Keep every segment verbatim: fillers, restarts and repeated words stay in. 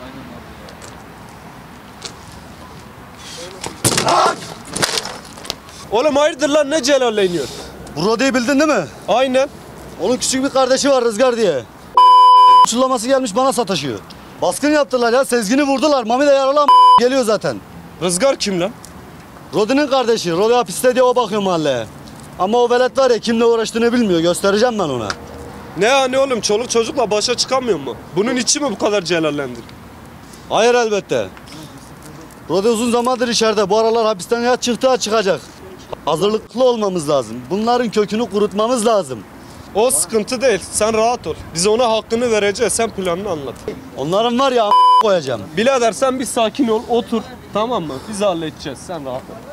Oğlum hayırdır lan, ne celalleniyor? Bu Rodi'yi bildin değil mi? Aynen. Onun küçük bir kardeşi var Rızgar diye. Çullaması gelmiş bana sataşıyor. Baskın yaptılar ya, Sezgin'i vurdular. Mami de yaralı geliyor zaten. Rızgar kim lan? Rodi'nin kardeşi. Rodi hapiste diye o bakıyor mahalleye. Ama o velet var ya, kimle uğraştığını bilmiyor. Göstereceğim ben ona. Ne yani oğlum, çoluk çocukla başa çıkamıyor mu? Bunun içi mi bu kadar celallendir? Hayır elbette. Rodi uzun zamandır içeride. Bu aralar hapisten ya çıktığa çıkacak. Hazırlıklı olmamız lazım. Bunların kökünü kurutmamız lazım. O sıkıntı değil, sen rahat ol. Biz ona hakkını vereceğiz, sen planını anlat. Onların var ya koyacağım. Birader sen bir sakin ol, otur. Tamam mı? Biz halledeceğiz, sen rahat ol.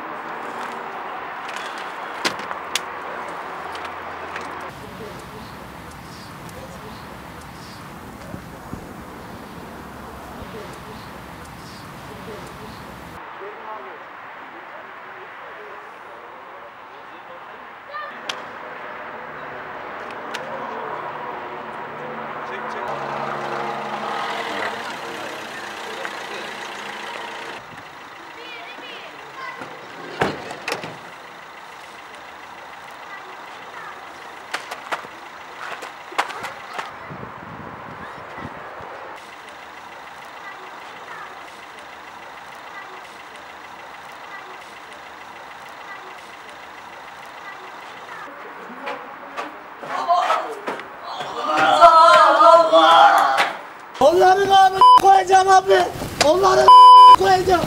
Onların ağabey koyacağım abi. Onların koyacağım.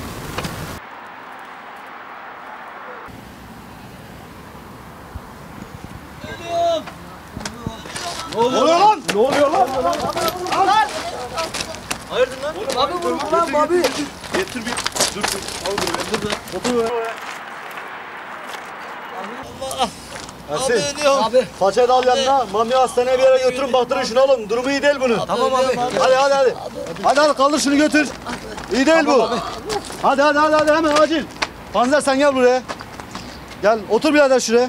Ne oluyor lan? Ne oluyor lan? Hayırdır lan? Abi vurma lan abi. Getir bir, dur dur. Al buraya. Otur be. Abi Ersin, ölüyorum. Abi. paçayı da al yanına. Mami hastaneye bir yere götürün, baktırın şunu oğlum. Durumu iyi değil bunun. Tamam abi. Hadi hadi hadi. Hadi hadi kaldır şunu götür. İyi değil bu. Hadi hadi hadi hadi hemen acil. Panzer sen gel buraya. Gel otur birader şuraya.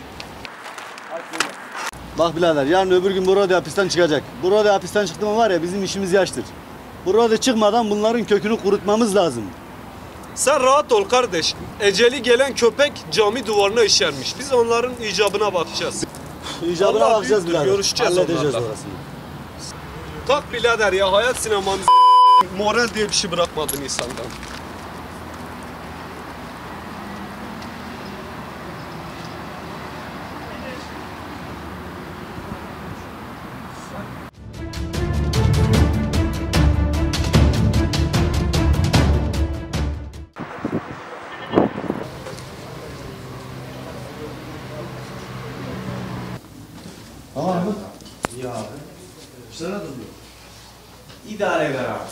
Bak birader, yarın öbür gün bu Rodi hapisten çıkacak. Bu Rodi hapisten çıktı mı var ya, bizim işimiz yaştır. Bu Rodi çıkmadan bunların kökünü kurutmamız lazım. Sen rahat ol kardeş. Eceli gelen köpek cami duvarına işermiş. Biz onların icabına bakacağız. İcabına Allah bakacağız büyüktür, birader. görüşeceğiz Halledeceğiz onlarla. orasını. Tak birader ya, hayat sinemamız moral diye bir şey bırakmadın insandan. Tamam mı? İyi abi. İşte ne duruyor? İdare eder abi.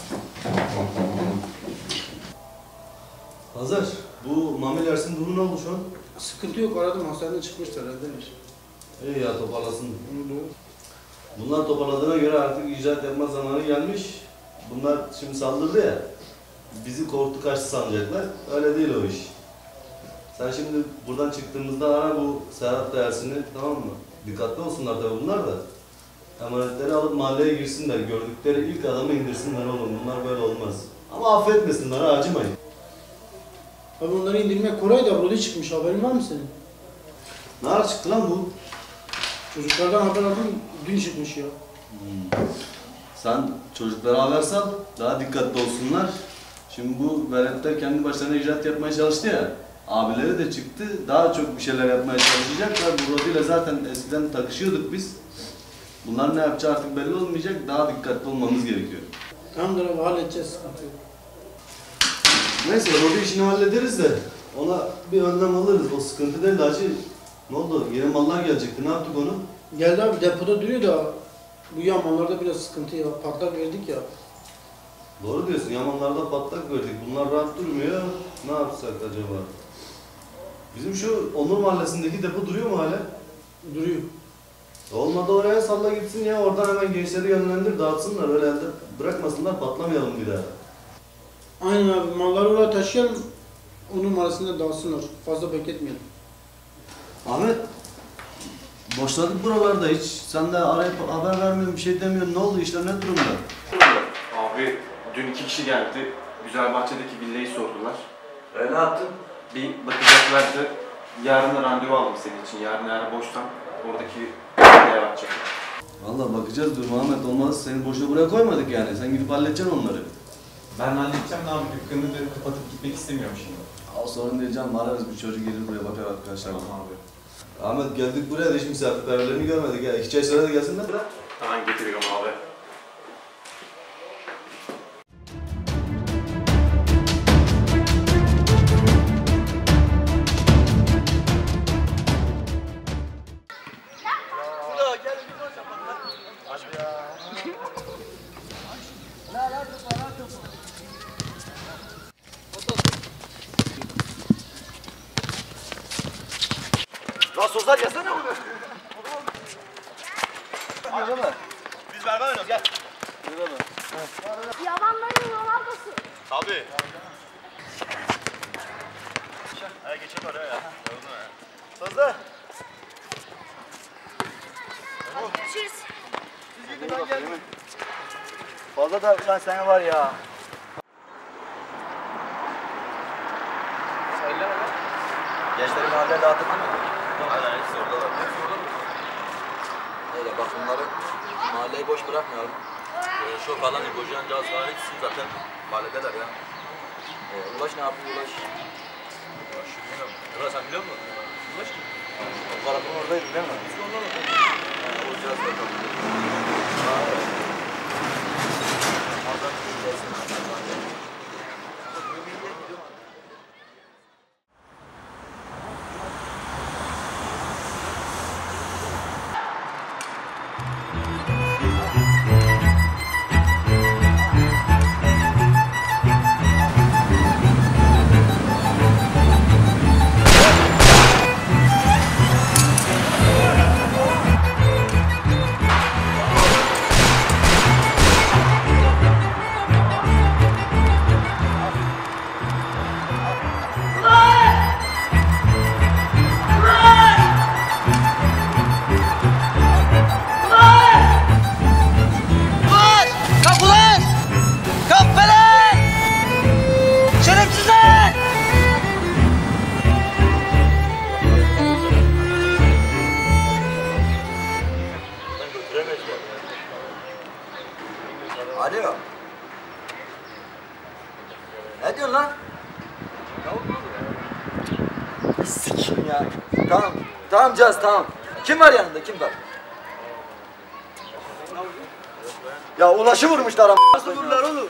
Hazır. Bu Mami Ersin durumu ne oldu şu an? Sıkıntı yok, aradım, hastaneden çıkmışlar, evdeler. İyi ya, toparlasın. Bunlar toparladığına göre artık icraat yapma zamanı gelmiş. Bunlar şimdi saldırdı ya, bizi korktu kaçtı sanacaklar. Öyle değil o iş. Sen şimdi buradan çıktığımızda ara bu Serhat da Ersin'i, tamam mı? Dikkatli olsunlar tabii bunlar da. Emanetleri alıp mahalleye girsinler, gördükleri ilk adamı indirsinler oğlum. Bunlar böyle olmaz. Ama affetmesinler, acımayın. Abi onları indirmek kolay da Rodi çıkmış, haberin var mı senin? Ne ara çıktı lan bu? Çocuklardan haber aldım, dün çıkmış ya. Hmm. Sen çocuklara haber sal, daha dikkatli olsunlar. Şimdi bu veletler kendi başlarına icraat yapmaya çalıştı ya. Abileri de çıktı, daha çok bir şeyler yapmaya çalışacaklar. Bu Rodi ile zaten eskiden takışıyorduk biz. Bunlar ne yapacağı artık belli olmayacak, daha dikkatli olmamız gerekiyor. Tamamdır abi, halledeceğiz, sıkıntı yok. Neyse, Rodi işini hallederiz de ona bir önlem alırız. O sıkıntı değil de hacı. Ne oldu? Yeni mallar gelecekti, ne yaptık onu? Geldi abi, depoda duruyor da bu yamanlarda biraz sıkıntı ya, patlak verdik ya. Doğru diyorsun, yamanlarda patlak verdik. Bunlar rahat durmuyor. Ne yapsak acaba? Bizim şu Onur Mahallesi'ndeki depo duruyor mu hala? Duruyor. Olmadı oraya salla gitsin ya. Oradan hemen gençleri yönlendir, dağıtsınlar. Öyle elde bırakmasınlar, patlamayalım bir daha. Aynen abi, malları oraya taşıyalım, onun numarasında dağılsınlar, fazla bekletmeyelim. Ahmet, boşladık buralarda hiç. Sen de arayıp haber vermiyorsun, bir şey demiyorsun. Ne oldu, işler ne durumda? Abi Dün iki kişi geldi. Güzelbahçe'deki villayı sordular. E ne yaptın? Bir bakacaklardı. Yarın randevu aldım senin için. Yarın eğer boşsan oradaki villaya bakacak. Valla bakacağız dur Muhammed, olmaz seni boşuna buraya koymadık yani. Sen gidip halledeceksin onları. Ben halledeceğim de abi dükkanı da kapatıp gitmek istemiyorum şimdi. O sorun değil canım, ararız bir çocuk gelir buraya bakar arkadaşlar. Tamam abi. Ahmet geldik buraya da hiç misafirperverlerini görmedik ya. İki çay sonra da gelsinler. Hemen getiriyorum abi. Nasıl olsa gelsene bunu. Biz berber oynuyoruz gel. Yalanların Ronaldo'su. Tabii. Hadi geçelim oraya ya. Sözde. Cheers. Siz gidin ben geldim. Fazla da lan sana var ya. Gençleri mahalleye dağıttık mı? Aynen hepsi oradalar. Hepsi orada mı? Öyle bak bunları mahalleyi boş bırakmayalım. Ee, şu falan İbocan, Caz falan hepsi zaten mahalledeler ya. Ee, Ulaş ne yapıyor Ulaş? Ulaş bilmiyorum. Ulaş sen biliyor musun? Ulaş kim? O karakon oradaydı değil mi? Biz ondan oradaydı. Yani o Caz da kaldı. Haa evet. Oradan gelsin. Alo. Ne diyorsun lan? Sikim ya. Tamam. Tamam Caz tamam. Kim var yanında? Kim var? Ya Ulaş'ı vurmuşlar ama. Nasıl vururlar oğlum?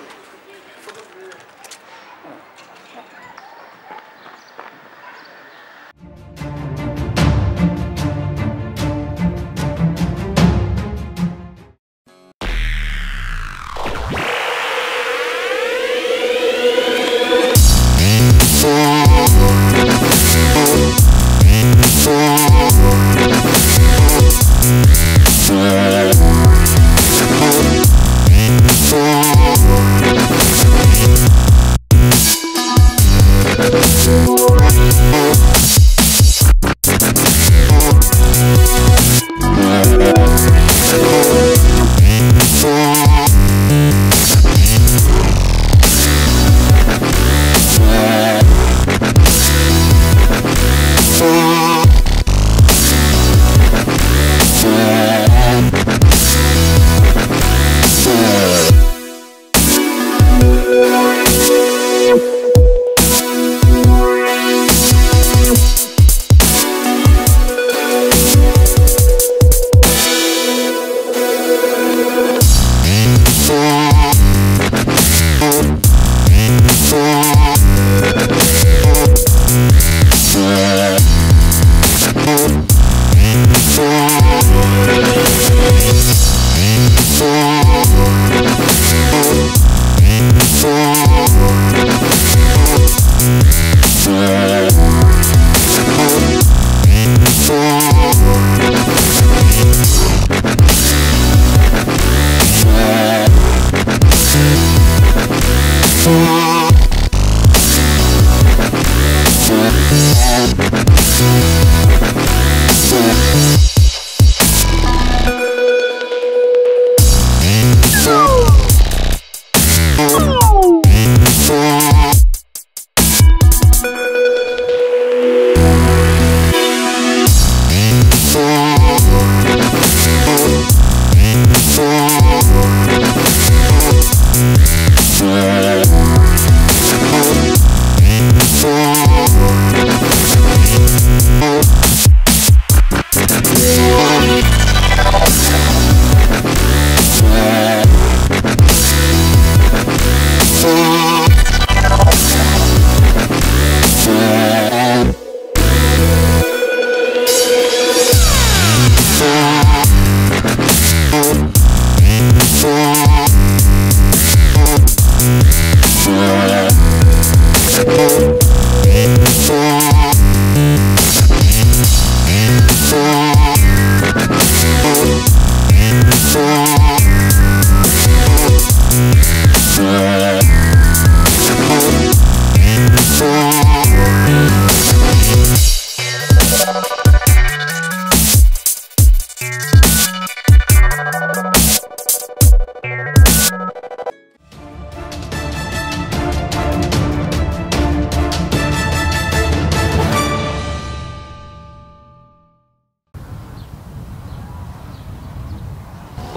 Oh!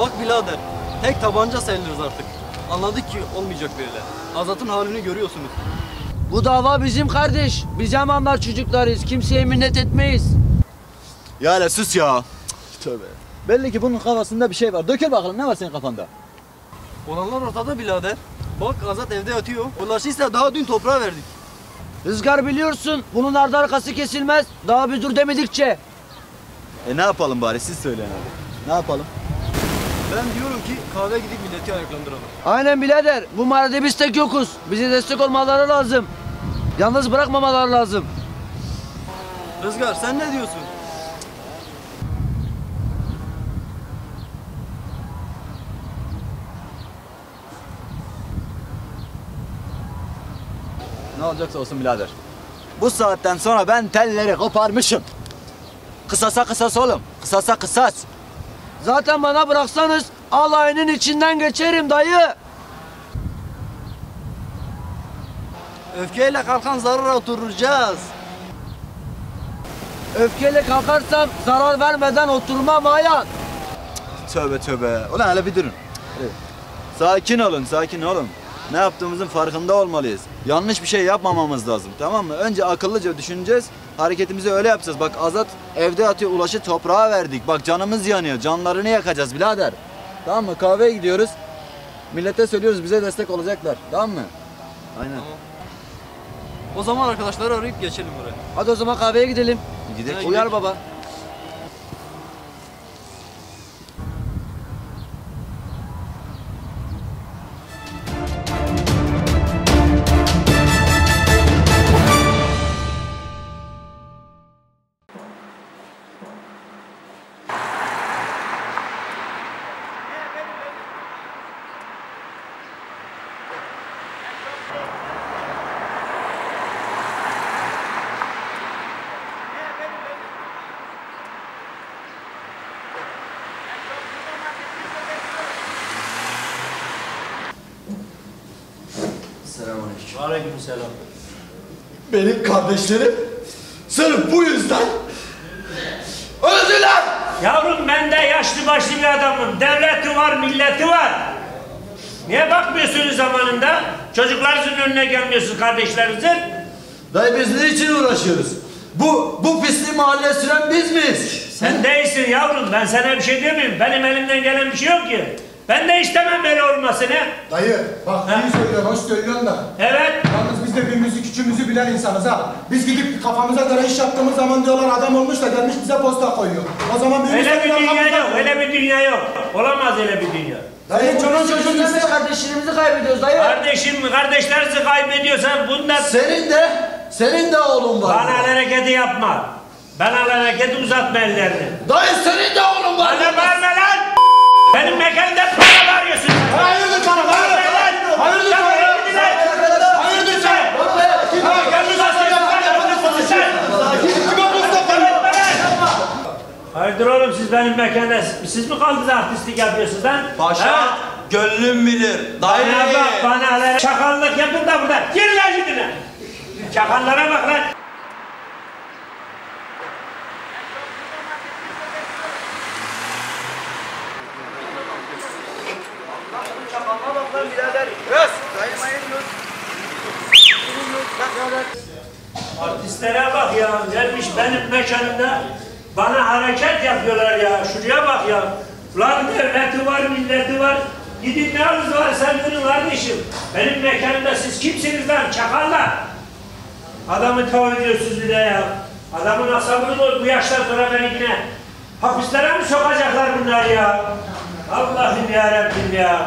Bak birader, tek tabanca sayılırız artık. Anladık ki olmayacak böyle. Azat'ın halini görüyorsunuz. Bu dava bizim kardeş. Biz Yamanlar çocuklarıyız. Kimseye minnet etmeyiz. Ya hele sus ya. Cık, tövbe. Belli ki bunun kafasında bir şey var. Dökül bakalım, ne var senin kafanda? Olanlar ortada birader. Bak Azat evde yatıyor. Ulaşıysa daha dün toprağa verdik. Rızgar biliyorsun, bunun ardı arkası kesilmez. Daha bir dur demedikçe. E ne yapalım bari, siz söyleyin abi. Ne yapalım? Ben diyorum ki kahve gidip milleti ayaklandıralım. Aynen birader. Bu mahallede biz tek yokuz. Bize destek olmaları lazım. Yalnız bırakmamaları lazım. Rızgar sen ne diyorsun? Ne olacaksa olsun birader. Bu saatten sonra ben telleri koparmışım. Kısasa kısas oğlum. Kısasa kısas. Zaten bana bıraksanız alayının içinden geçerim dayı. Öfkeyle kalkan zarara oturacağız. Öfkeyle kalkarsam zarar vermeden oturmam ayan. Tövbe tövbe. Ulan hele bir durun. Evet. Sakin olun, sakin olun. Ne yaptığımızın farkında olmalıyız. Yanlış bir şey yapmamamız lazım, tamam mı? Önce akıllıca düşüneceğiz, hareketimizi öyle yapacağız. Bak Azat evde atıyor, Ulaş'ı toprağa verdik. Bak canımız yanıyor, canlarını yakacağız birader. Tamam mı? Kahveye gidiyoruz. Millete söylüyoruz, bize destek olacaklar. Tamam mı? Aynen. Tamam. O zaman arkadaşları arayıp geçelim oraya. Hadi o zaman kahveye gidelim. Gidelim. Uyar baba. Aleykümselam. Benim kardeşlerim sırf bu yüzden öldüler. Yavrum ben de yaşlı başlı bir adamım. Devleti var, milleti var. Niye bakmıyorsunuz zamanında? Çocuklarınızın önüne gelmiyorsunuz kardeşlerinizin. Dayı biz ne için uğraşıyoruz? Bu, bu pisliği mahalleye süren biz miyiz? Sen değilsin yavrum. Ben sana bir şey demiyorum. Benim elimden gelen bir şey yok ki. Ben de istemem böyle olmasını. Dayı bak iyi söylüyorsun, hoş söylüyorsun da. Evet. Yalnız biz de büyüğümüzü küçüğümüzü bilen insanız ha. Biz gidip kafamıza göre iş yaptığımız zaman diyorlar adam olmuş da gelmiş bize posta koyuyor. O zaman büyüğümüz Öyle bir dünya yok. Öyle bir dünya yok. Olamaz öyle bir dünya. Dayı çoluk çocuğun Biz kardeşlerimizi kaybediyoruz dayı. Kardeşim, kardeşlerinizi kaybediyorsan bundan... Senin de, senin de oğlun var. Bana el hareketi yapma. Bana el hareketi uzatma ellerini. Dayı senin de oğlun var. Bana bağırma lan! Benim mekanımda para bağırıyorsun. Hayırdır sana? Hayırdır sana? Hayırdır sana? Hayırdır sana? Hayırdır oğlum siz benim mekanda, siz mi kaldınız artistlik yapıyorsunuz lan? Paşa, gönlüm bilir. Dayı. Bana bak bana lan. Çakallık yapın da burada. Gir lan gidine. Çakallara bak lan. Artistlere bak ya, gelmiş benim mekanımda bana hareket yapıyorlar ya, şuraya bak ya. Lan devleti var, milleti var, gidin ne arız var sen görün kardeşim. Benim mekanımda siz kimsiniz lan, çakallar? Adamı tav ediyorsunuz bir de ya. Adamın asabını bu, bu yaştan sonra beni yine hapislere mi sokacaklar bunlar ya? Allah'ım yarabbim ya.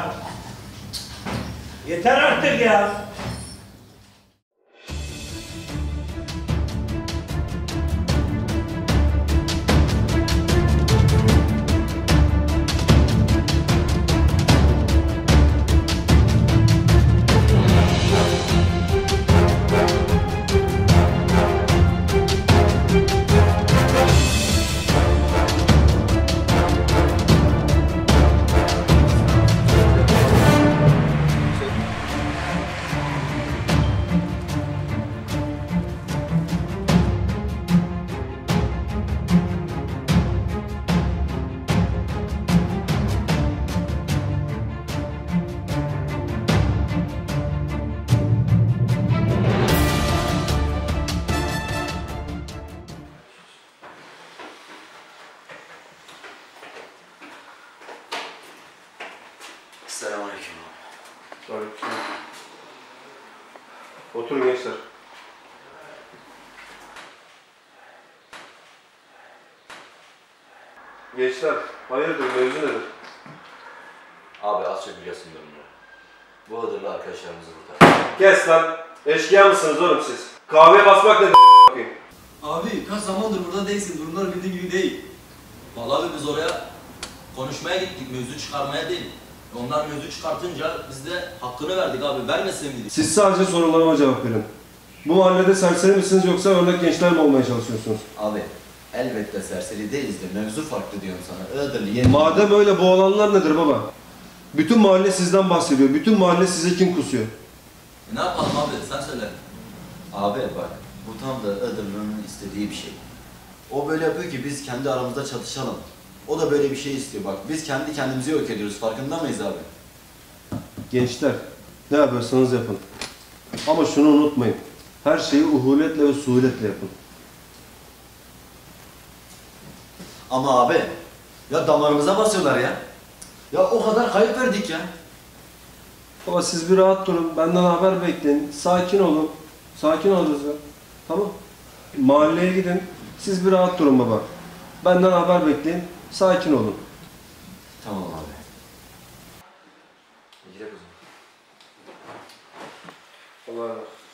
Yeter artık ya. Oturun gençler. Gençler, hayırdır, mevzu nedir? Abi az çok biliyorsun durumunu. Bu Hıdırlı arkadaşlarımızı kurtar. Kes lan! Eşkıya mısınız oğlum siz? Kahveye basmak nedir bakayım? Abi kaç zamandır burada değilsin. Durumlar bildiğin gibi değil. Vallahi abi biz oraya konuşmaya gittik, mevzu çıkarmaya değil. Onlar mevzu çıkartınca biz de hakkını verdik abi, vermesin miydik? Siz sadece sorularıma cevap verin. Bu mahallede serseri misiniz yoksa örnek gençler mi olmaya çalışıyorsunuz? Abi elbette serseri değiliz de mevzu farklı diyorum sana. Iğdırlı yeni... Madem öyle bu olanlar nedir baba? Bütün mahalle sizden bahsediyor. Bütün mahalle size kin kusuyor. E ne yapalım abi, sen söyle. Abi bak, bu tam da Iğdırlı'nın istediği bir şey. O böyle yapıyor ki biz kendi aramızda çatışalım. O da böyle bir şey istiyor bak. Biz kendi kendimizi yok ediyoruz. Farkında mıyız abi? Gençler, ne yapıyorsanız yapın. Ama şunu unutmayın. Her şeyi uhuletle ve suhuletle yapın. Ama abi, ya damarımıza basıyorlar ya. Ya o kadar kayıp verdik ya. Baba siz bir rahat durun. Benden haber bekleyin. Sakin olun. Sakin olun ya. Tamam. Mahalleye gidin. Siz bir rahat durun baba. Benden haber bekleyin. Sakin olun. Tamam abi. Gidelim o zaman. Allah'a emanet.